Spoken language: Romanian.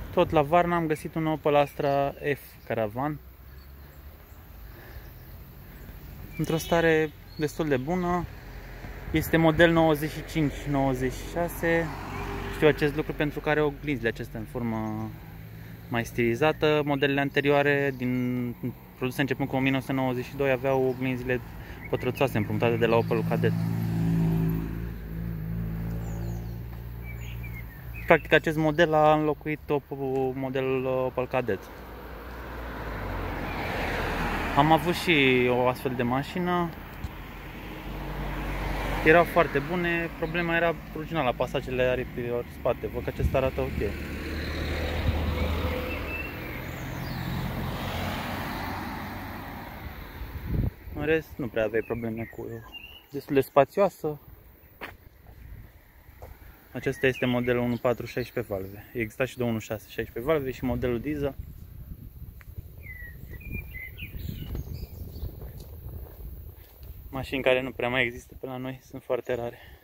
Tot la Varna am găsit un Opel Astra F Caravan. Într-o stare destul de bună. Este model 95-96. Știu acest lucru pentru că are oglinzile acestea în formă mai stilizată. Modelele anterioare, produse începând cu 1992, aveau oglinzile pătrățoase împrumutate de la Opel Kadett. Practic acest model a înlocuit modelul Opel Kadett. Am avut și o astfel de mașină. Erau foarte bune, problema era originala, pasajele aripilor spate. Văd că acesta arată ok. În rest, nu prea aveai probleme cu destul de spațioasă. Acesta este modelul 1.4 16 valve. Exista și de 1.6 16 valve și modelul diesel. Mașini care nu prea mai există pe la noi, sunt foarte rare.